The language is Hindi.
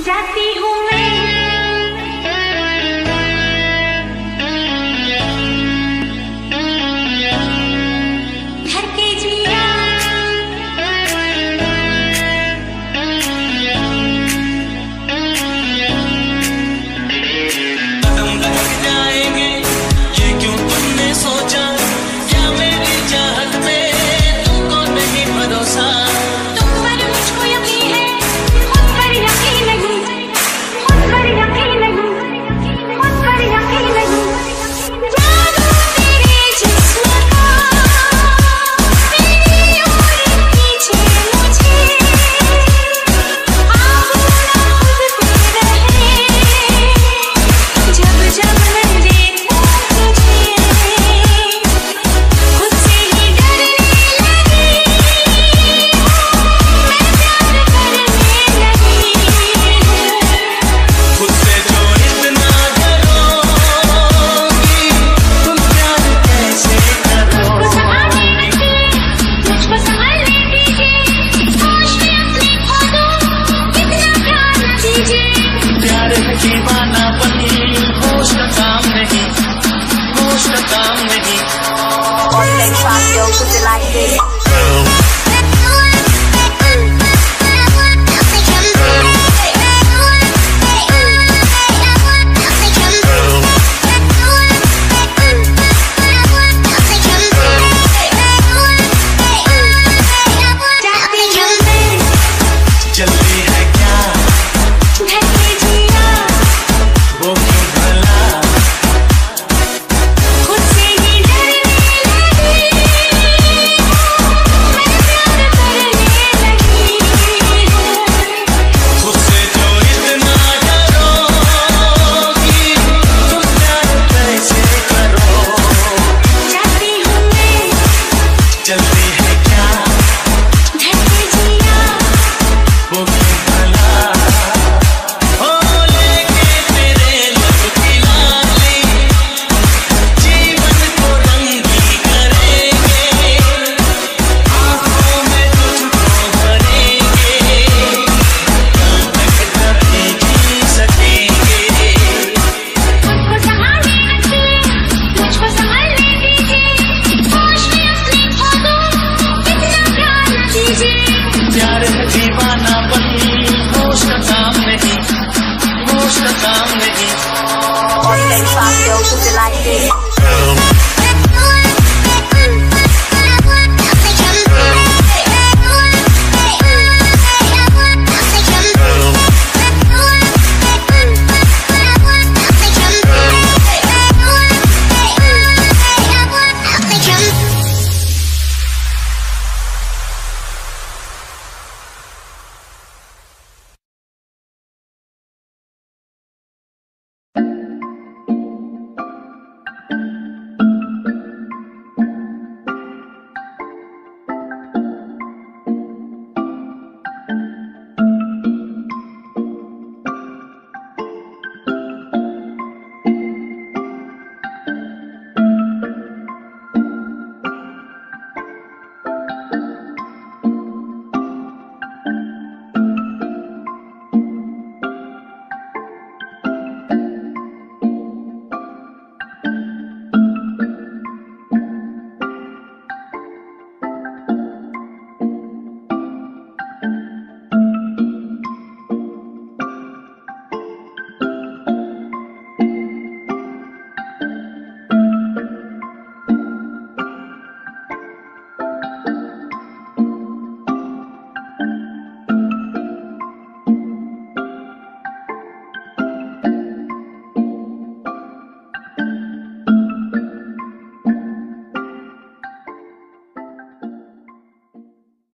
जाती हूँ मैं घर के जिया कदम लग जाएंगे ये क्यों तुमने सोचा क्या मेरी चाहत पे तुमको नहीं भरोसा तुम पर मुझको यकीन है खुद पर यकीन नहीं खुद पर यकीन नहीं खुद पर यकीन नहीं जादू तेरे जिस्म का मेरी ओर खींचे मुझे आँखों खुद पे रहे जब जब मैं देखूं तुझे खुद से ही डरने लगी मैं प्यार करने लगी खुद से जो इतना डरोगी तुम प्यार कैसे मुझको करोगी संभालने दीजिए होश में अपने खो दो इतना प्यार न कीजिए प्यार है दीवानापन होश का काम नहीं होश का काम नहीं All the trap yo, put it like this. जाती हूँ मैं जल्दी है क्या घर के जिया वो क्यों भला खुद से ही डरने लगी मैं प्यार करने लगी खुद से जो इतना डरोगी तुम प्यार कैसे करोगी जाती हूँ मैं जल्दी है क्या घर के जिया वो क्यों भला हो लेके तेरे लब की लाली जीवन को रंगी करेंगे आँखों में तुझको भरेंगे कल तक कभी जी सकेंगे मुझको संभालने रखिए मुझको संभालने दीजिए होश में अपने खो दो इतना प्यार न कीजिए प्यार है दीवानापन होश का काम नहीं होश का काम नहीं All the trap yo, put it like this.